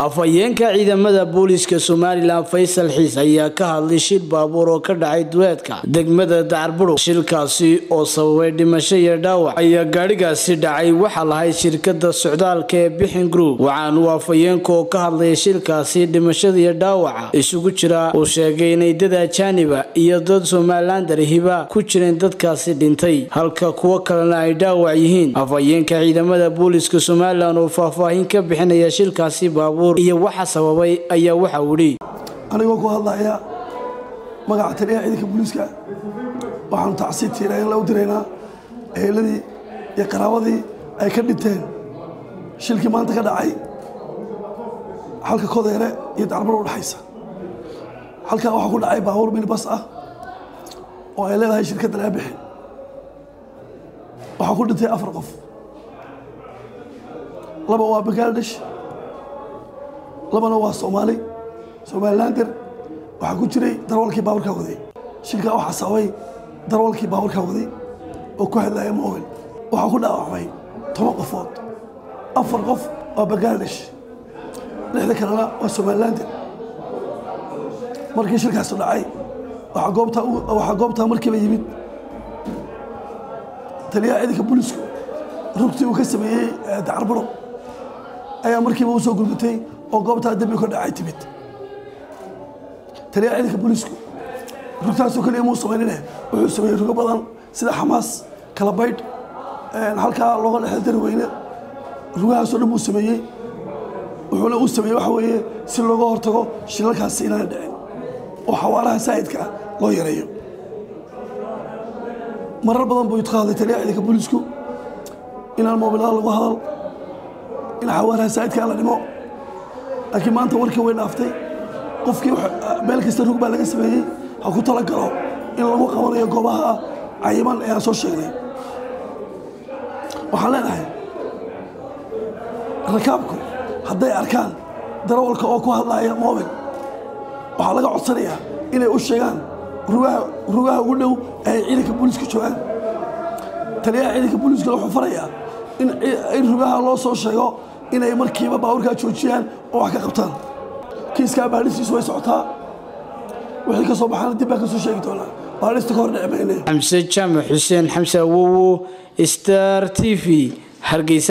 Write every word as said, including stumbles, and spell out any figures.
afhayeenka ciidamada booliska Somaliland Faysal Xiis ayaa ka hadlay shil baabuur oo ka dhacay duleedka degmada Dacarburo shilkaasi oo sababay dhimasho iyo dhaawac ayaa gaarigaasi dhacay waxa lahayd shirkadda socdaalka ee Bixin Group waxaan uu afhayeenka oo ka hadlay shilkaasi dhimashada iyo dhaawaca isugu jira oo sheegay in dad ajaaniba iyo dad Somaliland hiba ku jireen dadkaasi dhintay halka kuwa kalena ay dhaawac yihiin afhayeenka ciidamada booliska Somaliland oo faahfaahin ka bixinaya shilkaasi baabuur iyo waxa sababay ayaa waxa wuri anigoo ku hadlaya magaca taliyaha ciidanka booliska waxaan tacsiid tiireen la u direynaa eheladii iyo qaraabadii ay ka dhinteen shilkii maanta ka dhacay halka Kodeere iyo Dacarburo u dhaxaysa halka waxa ku dhacay baabuur minibus ah oo ay leedahay shirkadda laga bixin waxa ku dhintay afar qof laba waa Bangladesh labana waa Soomaali Somalilander waxa ku jiray darwalkii baabuurka waday shilka waxa sababay darwalkii baabuurka waday oo ku hadlaya moobil waxa ku dhaawacmay toban qofood afar qof waa Bangladesh lixda kalena waa Somalilander markii shilkaas dhacay waxa goobta waxa goobta markiiba yimid taliyaha ciidanka booliska rugtii uu ka sameeyay Dacarburo ayaa markiiba u soo gurmatay oo goobta dambi ka dhacay timid taliyaha ciidanka booliska rugtaas oo kaliya muu sameeyay wuxuu sameeyay rugo badan sida Xamaas kala bayd halka looga dhaxay darweyne rugahaas oo dhan uu sameeyay wuxuuna u sameeyay waxa weeye si looga hortago shilalkaas inaan dhicin oo xawaaraha saayidka loo yareeyo marar badan buu yidqaaday taliyaha ciidanka booliska inaan moobilada lagu hadal in xawaaraha saayidka la dhimo laakiin maanta warkii way dhaaftay qofkii meel kasta rug baa laga sameeyay ha ku tala galo in lagu qabanayo goobaha cayiman ee aan soo sheegnay waxaan leenahay rakaabku hadday arkaan darawalka oo ku hadlaya moobil waxa laga codsanayaa inay u sheegaan rugaha rugaha ugu dhow ay ciidanka booliska joogaan taliyaha ciidanka booliska wuxuu farayaa in in rugaha loo soo sheego inay markiiba baabuurka joojiyaan oo wax ka qabtaan kiiska baadhisiisu way socotaa wixii ka soo baxana dib baa ka soo sheegi doonaa baadhista ka hor dhicmayne Xamse Jaamac Xuseen Xamse Awowo Star T V Hargeysa.